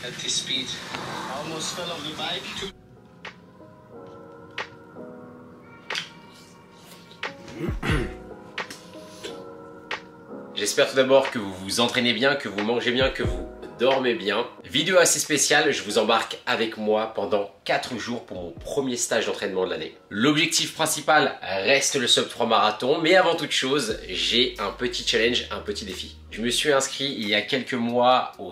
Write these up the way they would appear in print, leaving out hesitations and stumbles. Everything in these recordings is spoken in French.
at this speed. I almost fell off the bike. J'espère tout d'abord que vous vous entraînez bien, que vous mangez bien, que vous dormez bien. Vidéo assez spéciale, je vous embarque avec moi pendant 4 jours pour mon premier stage d'entraînement de l'année. L'objectif principal reste le sub 3 marathon, mais avant toute chose, j'ai un petit challenge, un petit défi. Je me suis inscrit il y a quelques mois au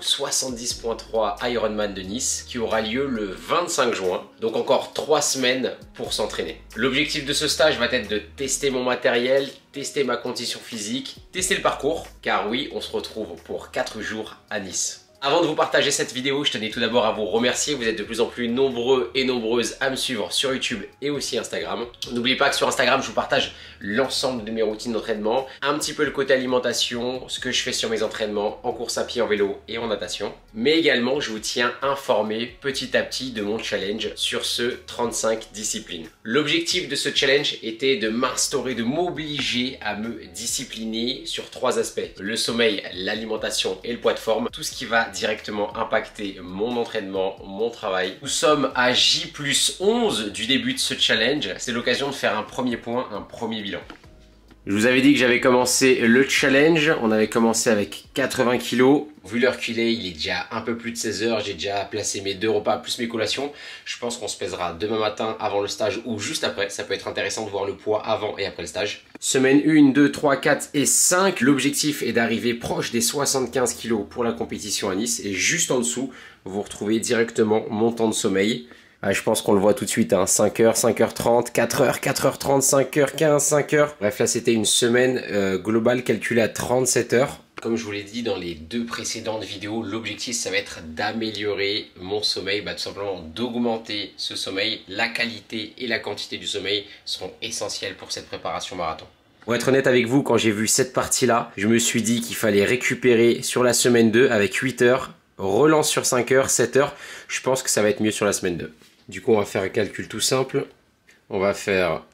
70.3 Ironman de Nice qui aura lieu le 25 juin, donc encore 3 semaines pour s'entraîner. L'objectif de ce stage va être de tester mon matériel, tester ma condition physique, tester le parcours, car oui, on se retrouve pour 4 jours à Nice. Avant de vous partager cette vidéo, je tenais tout d'abord à vous remercier. Vous êtes de plus en plus nombreux et nombreuses à me suivre sur YouTube et aussi Instagram. N'oubliez pas que sur Instagram, je vous partage l'ensemble de mes routines d'entraînement, un petit peu le côté alimentation, ce que je fais sur mes entraînements en course à pied, en vélo et en natation. Mais également, je vous tiens informé petit à petit de mon challenge sur ce 35 disciplines. L'objectif de ce challenge était de m'instaurer, de m'obliger à me discipliner sur 3 aspects. Le sommeil, l'alimentation et le poids de forme. Tout ce qui va directement impacter mon entraînement, mon travail. Nous sommes à J+11 du début de ce challenge. C'est l'occasion de faire un premier point, un premier bilan. Je vous avais dit que j'avais commencé le challenge. On avait commencé avec 80 kg. Vu l'heure qu'il est, il est déjà un peu plus de 16 h. J'ai déjà placé mes 2 repas plus mes collations. Je pense qu'on se pèsera demain matin avant le stage ou juste après. Ça peut être intéressant de voir le poids avant et après le stage. Semaine 1, 2, 3, 4 et 5. L'objectif est d'arriver proche des 75 kg pour la compétition à Nice. Et juste en dessous, vous retrouvez directement mon temps de sommeil. Je pense qu'on le voit tout de suite, hein. 5h, 5h30, 4h, 4h30, 5h15, 5h. Bref, là, c'était une semaine globale calculée à 37 heures. Comme je vous l'ai dit dans les 2 précédentes vidéos, l'objectif, ça va être d'améliorer mon sommeil, tout simplement d'augmenter ce sommeil. La qualité et la quantité du sommeil seront essentielles pour cette préparation marathon. Pour être honnête avec vous, quand j'ai vu cette partie-là, je me suis dit qu'il fallait récupérer sur la semaine 2 avec 8 heures, relance sur 5 heures, 7 heures. Je pense que ça va être mieux sur la semaine 2. Du coup, on va faire un calcul tout simple. On va faire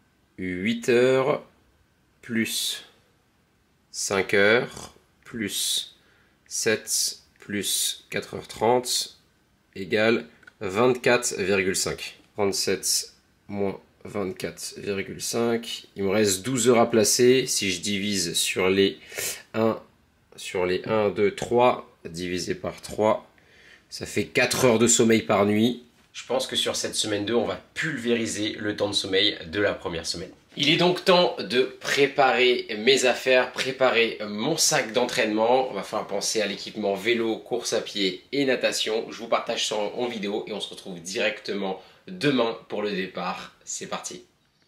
8 heures plus 5 heures plus 7 plus 4h30 égale 24,5. 37 moins 24,5. Il me reste 12 heures à placer. Si je divise sur les 1, 2, 3, divisé par 3, ça fait 4 heures de sommeil par nuit. Je pense que sur cette semaine 2, on va pulvériser le temps de sommeil de la première semaine. Il est donc temps de préparer mes affaires, préparer mon sac d'entraînement. On va falloir penser à l'équipement vélo, course à pied et natation. Je vous partage ça en vidéo et on se retrouve directement demain pour le départ. C'est parti!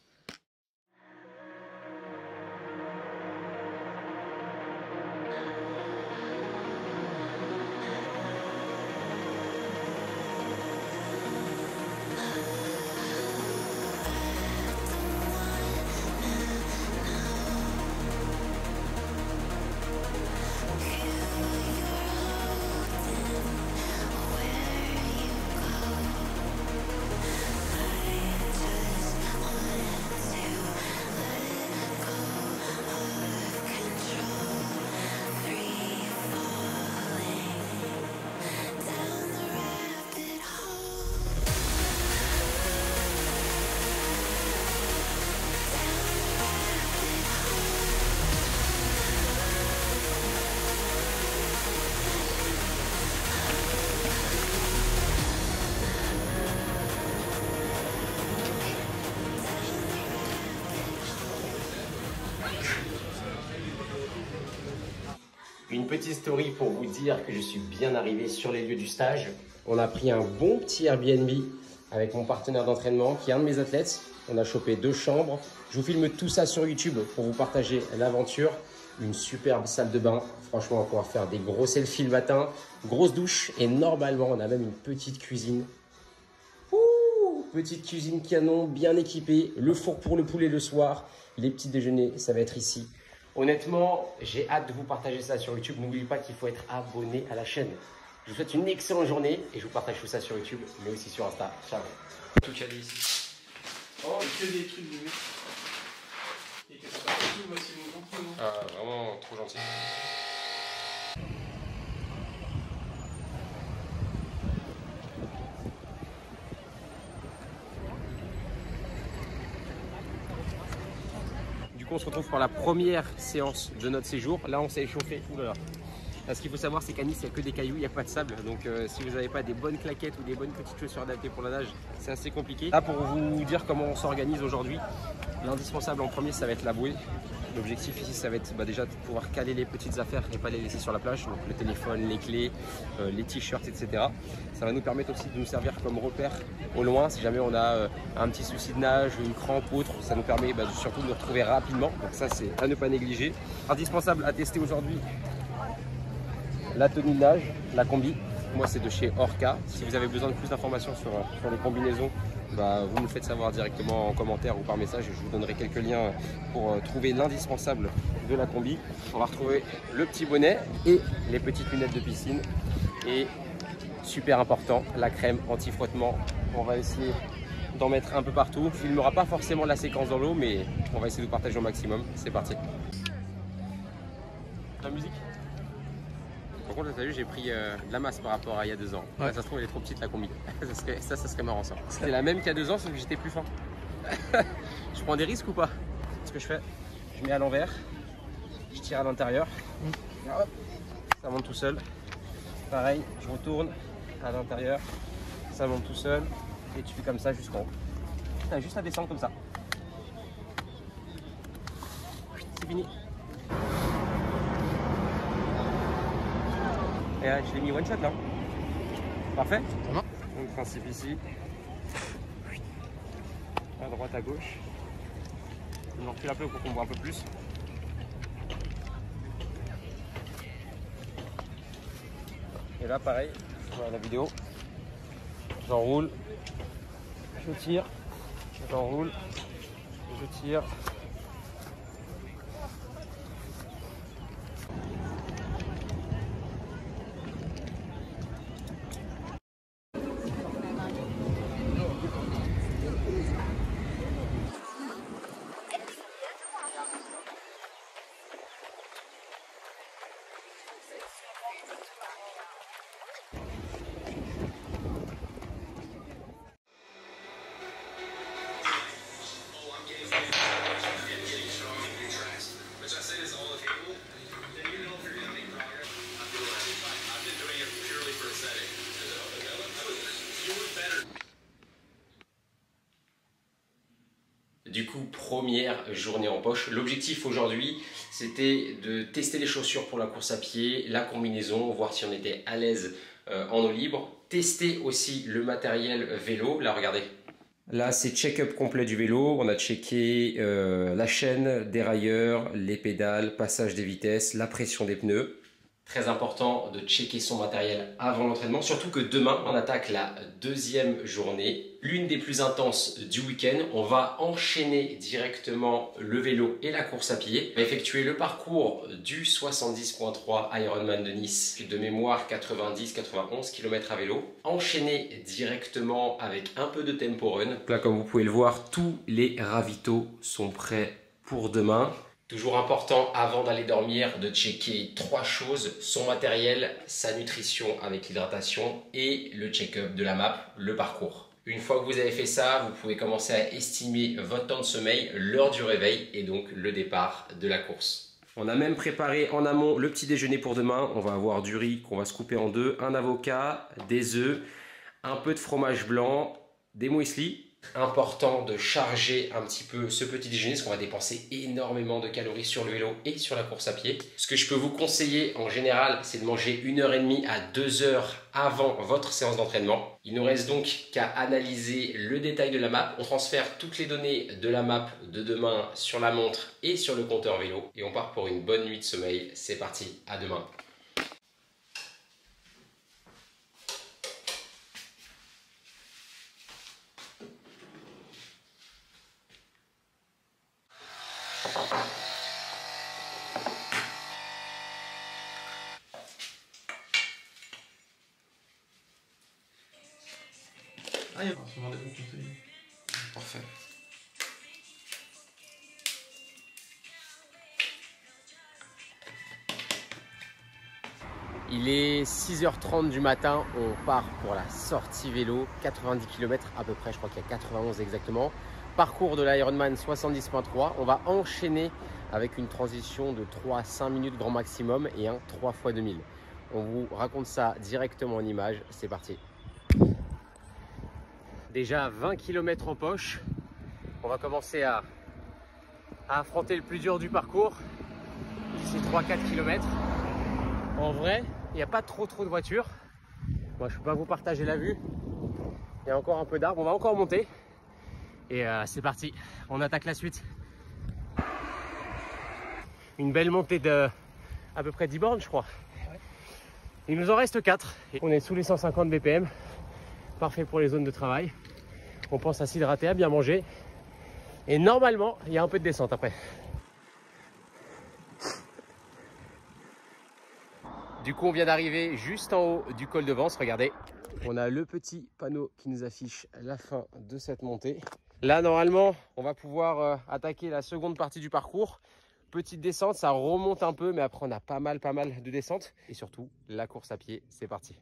Une petite story pour vous dire que je suis bien arrivé sur les lieux du stage. On a pris un bon petit Airbnb avec mon partenaire d'entraînement qui est un de mes athlètes. On a chopé 2 chambres. Je vous filme tout ça sur YouTube pour vous partager l'aventure. Une superbe salle de bain. Franchement, on va pouvoir faire des gros selfies le matin. Grosse douche et normalement, on a même une petite cuisine. Ouh, petite cuisine canon, bien équipée. Le four pour le poulet le soir. Les petits déjeuners, ça va être ici. Honnêtement, j'ai hâte de vous partager ça sur YouTube. N'oubliez pas qu'il faut être abonné à la chaîne. Je vous souhaite une excellente journée et je vous partage tout ça sur YouTube, mais aussi sur Insta. Ciao. Tout calé ici. Oh, que des trucs de mec. Et que ça passe tout, moi, c'est mon compliment. Ah, vraiment trop gentil. coup, on se retrouve pour la première séance de notre séjour. Là, on s'est échauffé. Ouh là là. Ce qu'il faut savoir, c'est qu'à Nice, il n'y a que des cailloux, il n'y a pas de sable. Donc, si vous n'avez pas des bonnes claquettes ou des bonnes petites chaussures adaptées pour la nage, c'est assez compliqué. Là, pour vous dire comment on s'organise aujourd'hui, l'indispensable en premier, ça va être la bouée. L'objectif ici, ça va être déjà de pouvoir caler les petites affaires et pas les laisser sur la plage. Donc, le téléphone, les clés, les t-shirts, etc. Ça va nous permettre aussi de nous servir comme repère au loin. Si jamais on a un petit souci de nage, une crampe ou autre, ça nous permet surtout de nous retrouver rapidement. Donc, ça, c'est à ne pas négliger. Indispensable à tester aujourd'hui. La tenue de nage, la combi, moi c'est de chez Orca. Si vous avez besoin de plus d'informations sur les combinaisons, vous me faites savoir directement en commentaire ou par message. Je vous donnerai quelques liens pour trouver l'indispensable de la combi. On va retrouver le petit bonnet et les petites lunettes de piscine. Et super important, la crème anti-frottement. On va essayer d'en mettre un peu partout. On ne filmera pas forcément la séquence dans l'eau, mais on va essayer de partager au maximum. C'est parti. La musique. Par contre, t'as vu, j'ai pris de la masse par rapport à il y a 2 ans. Ouais. Là, ça se trouve, elle est trop petite la combi. ça serait marrant ça. C'était la même qu'il y a 2 ans, sauf que j'étais plus fin. Je prends des risques ou pas? Ce que je fais, je mets à l'envers, je tire à l'intérieur, hop, ça monte tout seul. Pareil, je retourne à l'intérieur, ça monte tout seul. Et tu fais comme ça jusqu'en haut. T'as juste à descendre comme ça. C'est fini. Et là, je l'ai mis one shot là. Parfait. Donc le principe ici. À droite, à gauche. On en recule un peu pour qu'on voit un peu plus. Et là pareil, voilà la vidéo. J'enroule, je tire, j'enroule, je tire. Du coup, première journée en poche. L'objectif aujourd'hui, c'était de tester les chaussures pour la course à pied, la combinaison, voir si on était à l'aise en eau libre. Tester aussi le matériel vélo. Là, regardez. Là, c'est check-up complet du vélo. On a checké la chaîne, dérailleur, les pédales, passage des vitesses, la pression des pneus. Très important de checker son matériel avant l'entraînement, surtout que demain on attaque la 2e journée, l'une des plus intenses du week-end. On va enchaîner directement le vélo et la course à pied. On va effectuer le parcours du 70.3 Ironman de Nice, de mémoire 90-91 km à vélo. Enchaîner directement avec un peu de tempo run. Là, comme vous pouvez le voir, tous les ravitaux sont prêts pour demain. Toujours important avant d'aller dormir de checker 3 choses, son matériel, sa nutrition avec l'hydratation et le check-up de la map, le parcours. Une fois que vous avez fait ça, vous pouvez commencer à estimer votre temps de sommeil, l'heure du réveil et donc le départ de la course. On a même préparé en amont le petit déjeuner pour demain. On va avoir du riz qu'on va se couper en 2, un avocat, des œufs, un peu de fromage blanc, des muesli. Important de charger un petit peu ce petit déjeuner parce qu'on va dépenser énormément de calories sur le vélo et sur la course à pied. Ce que je peux vous conseiller en général, c'est de manger 1h30 à 2 heures avant votre séance d'entraînement. Il nous reste donc qu'à analyser le détail de la map. On transfère toutes les données de la map de demain sur la montre et sur le compteur vélo et on part pour une bonne nuit de sommeil. C'est parti, à demain. Ah, il y a sûrement des bons conseils. Parfait. Il est 6h30 du matin, on part pour la sortie vélo, 90 km à peu près, je crois qu'il y a 91 exactement. parcours de l'Ironman 70.3. On va enchaîner avec une transition de 3 à 5 minutes grand maximum et un 3 x 2000. On vous raconte ça directement en image. C'est parti. Déjà 20 km en poche. On va commencer à affronter le plus dur du parcours. D'ici 3-4 km. En vrai, il n'y a pas trop de voitures. Moi, je ne peux pas vous partager la vue. Il y a encore un peu d'arbres. On va encore monter. Et c'est parti. On attaque la suite. Une belle montée de à peu près 10 bornes, je crois. Il nous en reste 4. On est sous les 150 BPM. Parfait pour les zones de travail. On pense à s'hydrater, à bien manger. Et normalement, il y a un peu de descente après. Du coup, on vient d'arriver juste en haut du col de Vence. Regardez, on a le petit panneau qui nous affiche la fin de cette montée. Là, normalement, on va pouvoir attaquer la seconde partie du parcours. Petite descente, ça remonte un peu, mais après, on a pas mal de descente. Et surtout, la course à pied, c'est parti.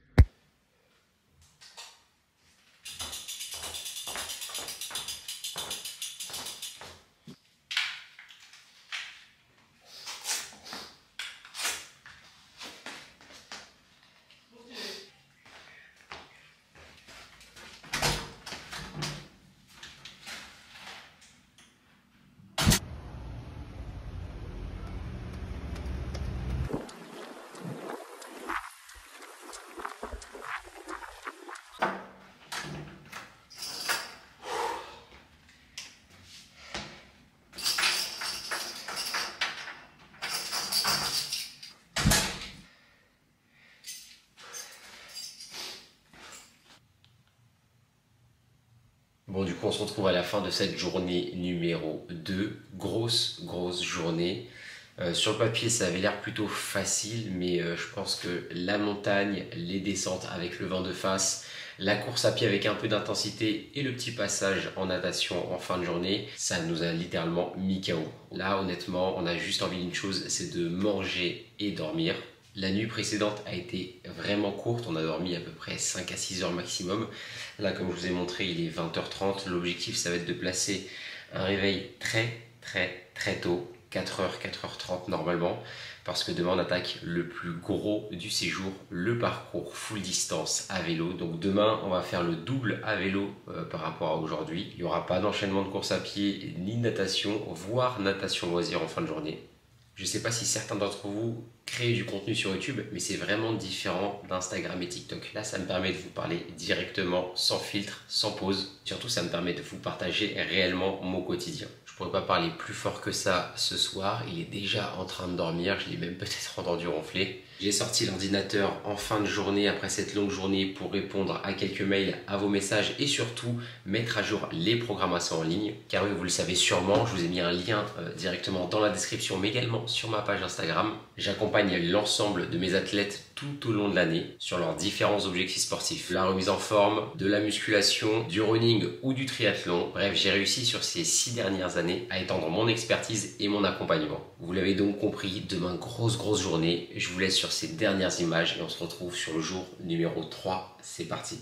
Bon, du coup, on se retrouve à la fin de cette journée numéro 2. Grosse journée. Sur le papier, ça avait l'air plutôt facile, mais je pense que la montagne, les descentes avec le vent de face, la course à pied avec un peu d'intensité et le petit passage en natation en fin de journée, ça nous a littéralement mis KO. Là, honnêtement, on a juste envie d'une chose, c'est de manger et dormir. La nuit précédente a été vraiment courte, on a dormi à peu près 5 à 6 heures maximum. Là, comme je vous ai montré, il est 20h30. L'objectif, ça va être de placer un réveil très tôt, 4h, 4h30 normalement, parce que demain, on attaque le plus gros du séjour, le parcours full distance à vélo. Donc demain, on va faire le double à vélo par rapport à aujourd'hui. Il n'y aura pas d'enchaînement de course à pied, ni de natation, voire natation loisir en fin de journée. Je ne sais pas si certains d'entre vous créent du contenu sur YouTube, mais c'est vraiment différent d'Instagram et TikTok. Là, ça me permet de vous parler directement, sans filtre, sans pause. Surtout, ça me permet de vous partager réellement mon quotidien. Je ne pourrais pas parler plus fort que ça ce soir. Il est déjà en train de dormir. Je l'ai même peut-être entendu ronfler. J'ai sorti l'ordinateur en fin de journée après cette longue journée pour répondre à quelques mails, à vos messages et surtout mettre à jour les programmations en ligne. Car oui, vous le savez sûrement, je vous ai mis un lien directement dans la description, mais également sur ma page Instagram. J'accompagne l'ensemble de mes athlètes tout au long de l'année sur leurs différents objectifs sportifs. La remise en forme, de la musculation, du running ou du triathlon. Bref, j'ai réussi sur ces 6 dernières années à étendre mon expertise et mon accompagnement. Vous l'avez donc compris, demain grosse journée. Je vous laisse sur ces dernières images et on se retrouve sur le jour numéro 3. C'est parti.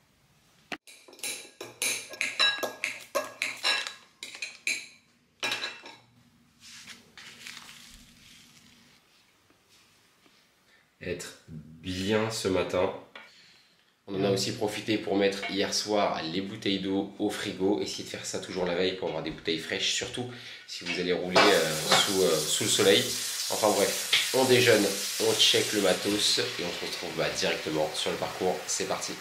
Être bien ce matin. On en a aussi profité pour mettre hier soir les bouteilles d'eau au frigo. Essayez de faire ça toujours la veille pour avoir des bouteilles fraîches, surtout si vous allez rouler sous le soleil. Enfin bref, on déjeune, on check le matos et on se retrouve directement sur le parcours. C'est parti.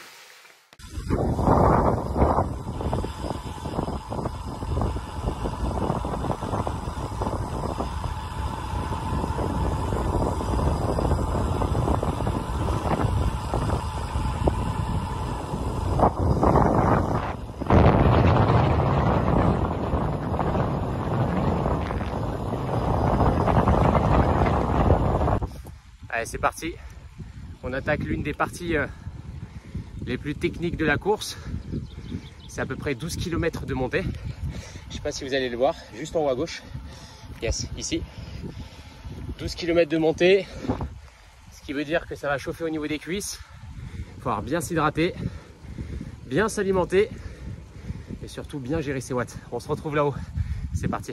Allez, c'est parti. On attaque l'une des parties les plus techniques de la course. C'est à peu près 12 km de montée. Je ne sais pas si vous allez le voir, juste en haut à gauche. Yes, ici. 12 km de montée, ce qui veut dire que ça va chauffer au niveau des cuisses. Il faut bien s'hydrater, bien s'alimenter et surtout bien gérer ses watts. On se retrouve là-haut. C'est parti.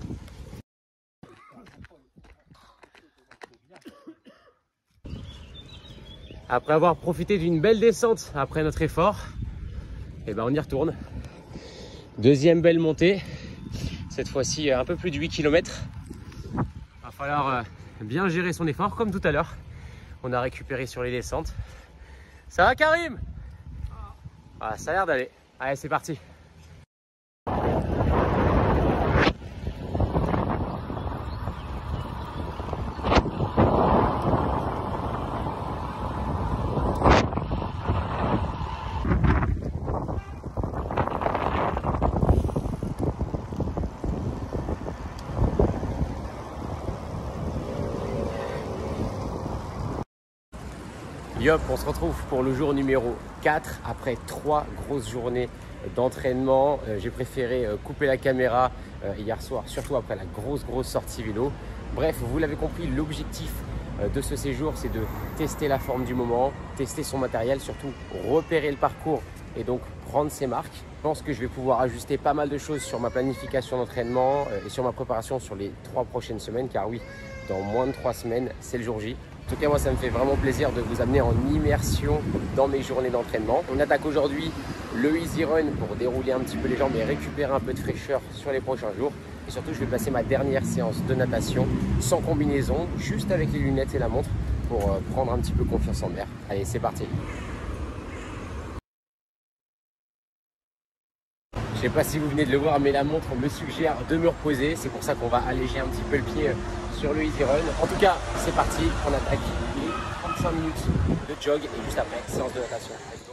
Après avoir profité d'une belle descente après notre effort, et ben on y retourne. Deuxième belle montée, cette fois-ci un peu plus de 8 km. Il va falloir bien gérer son effort comme tout à l'heure. On a récupéré sur les descentes. Ça va Karim? Ah, ça a l'air d'aller. Allez, c'est parti. Yop, on se retrouve pour le jour numéro 4 après 3 grosses journées d'entraînement. J'ai préféré couper la caméra hier soir, surtout après la grosse sortie vélo. Bref, vous l'avez compris, l'objectif de ce séjour, c'est de tester la forme du moment, tester son matériel, surtout repérer le parcours et donc prendre ses marques. Je pense que je vais pouvoir ajuster pas mal de choses sur ma planification d'entraînement et sur ma préparation sur les 3 prochaines semaines, car oui, dans moins de 3 semaines, c'est le jour J. En tout cas, moi, ça me fait vraiment plaisir de vous amener en immersion dans mes journées d'entraînement. On attaque aujourd'hui le Easy Run pour dérouler un petit peu les jambes et récupérer un peu de fraîcheur sur les prochains jours. Et surtout, je vais passer ma dernière séance de natation sans combinaison, juste avec les lunettes et la montre pour prendre un petit peu confiance en mer. Allez, c'est parti. Je ne sais pas si vous venez de le voir, mais la montre me suggère de me reposer. C'est pour ça qu'on va alléger un petit peu le pied sur le Easy Run. En tout cas, c'est parti. On attaque les 35 minutes de jog et juste après, séance de natation. Let's go.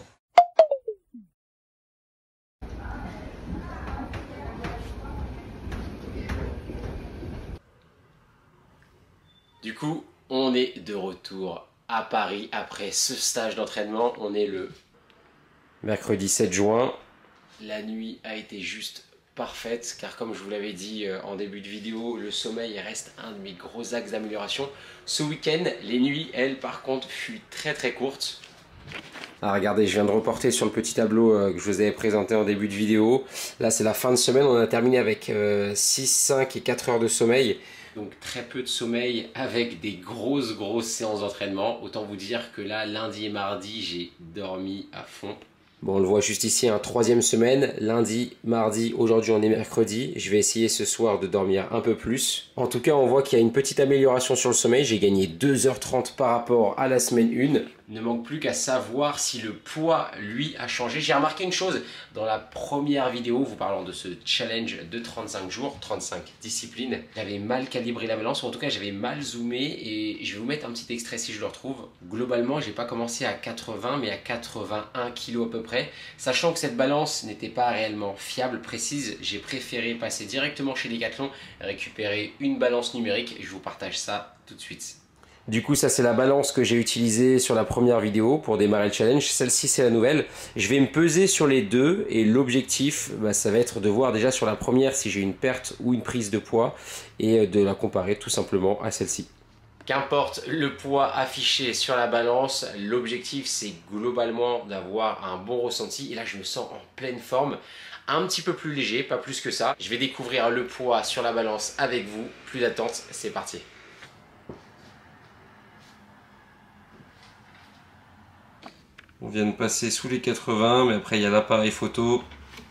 Du coup, on est de retour à Paris après ce stage d'entraînement. On est le mercredi 7 juin. La nuit a été juste parfaite car comme je vous l'avais dit en début de vidéo, le sommeil reste un de mes gros axes d'amélioration. Ce week-end, les nuits, elles, par contre, furent très courtes. Ah, regardez, je viens de reporter sur le petit tableau que je vous avais présenté en début de vidéo. Là, c'est la fin de semaine. On a terminé avec 6, 5 et 4 heures de sommeil. Donc très peu de sommeil avec des grosses séances d'entraînement. Autant vous dire que là, lundi et mardi, j'ai dormi à fond. Bon, on le voit juste ici, hein, 3e semaine, lundi, mardi, aujourd'hui on est mercredi. Je vais essayer ce soir de dormir un peu plus. En tout cas, on voit qu'il y a une petite amélioration sur le sommeil. J'ai gagné 2h30 par rapport à la semaine 1. Il ne manque plus qu'à savoir si le poids, lui, a changé. J'ai remarqué une chose dans la première vidéo, vous parlant de ce challenge de 35 jours, 35 disciplines. J'avais mal calibré la balance, ou en tout cas j'avais mal zoomé, et je vais vous mettre un petit extrait si je le retrouve. Globalement, j'ai pas commencé à 80 mais à 81 kg à peu près. Sachant que cette balance n'était pas réellement fiable, précise, j'ai préféré passer directement chez Decathlon, récupérer une balance numérique et je vous partage ça tout de suite. Du coup, ça c'est la balance que j'ai utilisée sur la première vidéo pour démarrer le challenge. Celle-ci c'est la nouvelle. Je vais me peser sur les deux et l'objectif, ça va être de voir déjà sur la première si j'ai une perte ou une prise de poids et de la comparer tout simplement à celle-ci. Qu'importe le poids affiché sur la balance, l'objectif c'est globalement d'avoir un bon ressenti. Et là je me sens en pleine forme, un petit peu plus léger, pas plus que ça. Je vais découvrir le poids sur la balance avec vous. Plus d'attente, c'est parti. On vient de passer sous les 80, mais après il y a l'appareil photo.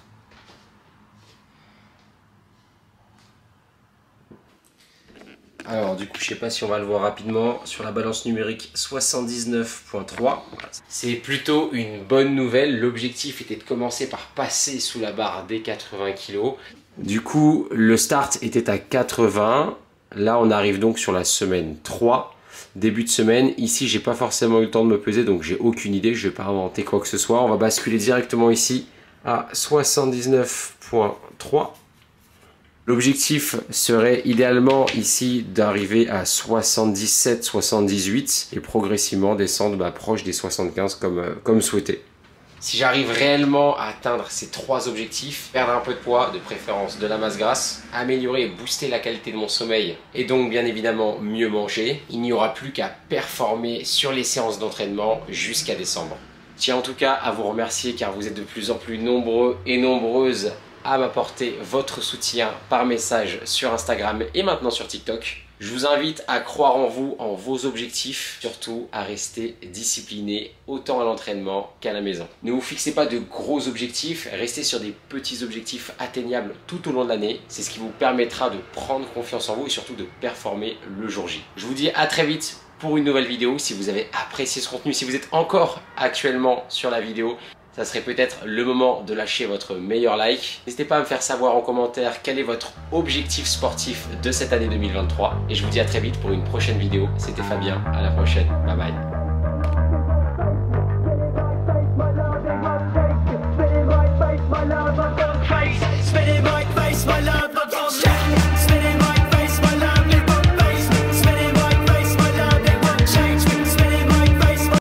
Alors du coup, je sais pas si on va le voir rapidement, sur la balance numérique 79,3. C'est plutôt une bonne nouvelle. L'objectif était de commencer par passer sous la barre des 80 kg. Du coup, le start était à 80. Là, on arrive donc sur la semaine 3. Début de semaine, ici j'ai pas forcément eu le temps de me peser, donc j'ai aucune idée, je vais pas inventer quoi que ce soit. On va basculer directement ici à 79,3. L'objectif serait idéalement ici d'arriver à 77, 78 et progressivement descendre proche des 75 comme souhaité. Si j'arrive réellement à atteindre ces 3 objectifs, perdre un peu de poids, de préférence de la masse grasse, améliorer et booster la qualité de mon sommeil et donc bien évidemment mieux manger, il n'y aura plus qu'à performer sur les séances d'entraînement jusqu'à décembre. tiens en tout cas à vous remercier car vous êtes de plus en plus nombreux et nombreuses à m'apporter votre soutien par message sur Instagram et maintenant sur TikTok. Je vous invite à croire en vous, en vos objectifs, surtout à rester discipliné autant à l'entraînement qu'à la maison. Ne vous fixez pas de gros objectifs, restez sur des petits objectifs atteignables tout au long de l'année. C'est ce qui vous permettra de prendre confiance en vous et surtout de performer le jour J. Je vous dis à très vite pour une nouvelle vidéo. Si vous avez apprécié ce contenu, si vous êtes encore actuellement sur la vidéo, ça serait peut-être le moment de lâcher votre meilleur like. N'hésitez pas à me faire savoir en commentaire quel est votre objectif sportif de cette année 2023. Et je vous dis à très vite pour une prochaine vidéo. C'était Fabien, à la prochaine. Bye bye.